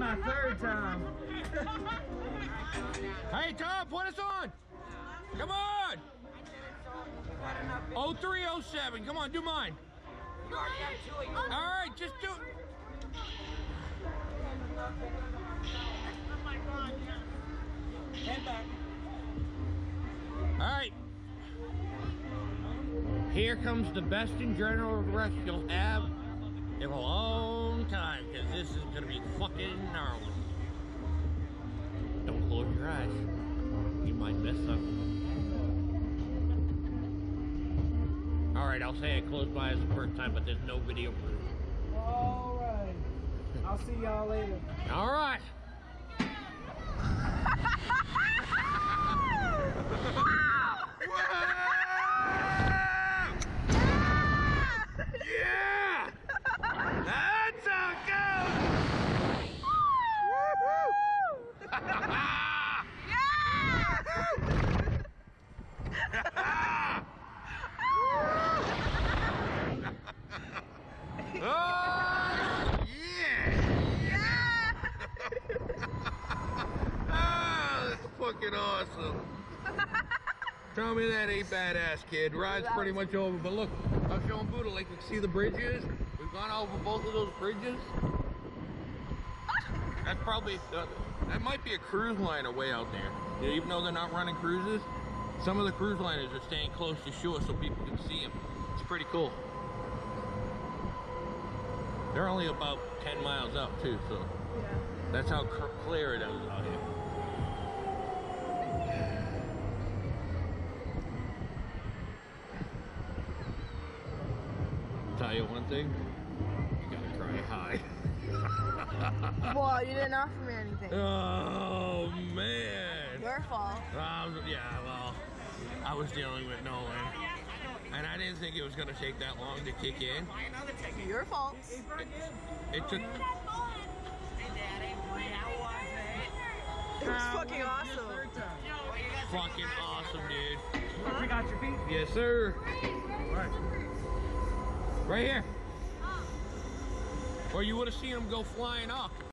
my third time. Hey, Tom, put us on. Come on. 0307. Come on, do mine. All right, just do it. Oh my God, yeah. Head back. All right. Here comes the best in general rest you'll have in a long time, because this is going to be fucking gnarly. Don't close your eyes. You might miss something. Alright, I'll say I closed my eyes the first time, but there's no video proof. Alright. I'll see y'all later. Alright. Yeah! That's how it goes! Oh, yeah! Oh, that's fucking awesome. Tell me that ain't badass, kid. Ride's pretty much over, but look, I'm showing Buddha Lake. You can see the bridges. We've gone over both of those bridges. That's probably, that might be a cruise liner way out there. Yeah, even though they're not running cruises, some of the cruise liners are staying close to shore so people can see them. It's pretty cool. They're only about 10 miles up too, so yeah. That's how clear it is out here. Tell you one thing, you gotta cry high. Well, you didn't offer me anything. Oh man. Your fault. Yeah, well, I was dealing with Nolan. And I didn't think it was gonna take that long to kick in. Your fault. It took. It was fucking awesome. Fucking awesome, dude. You got your feet? Yes, sir. Right. Right here. Or you would have seen him go flying up.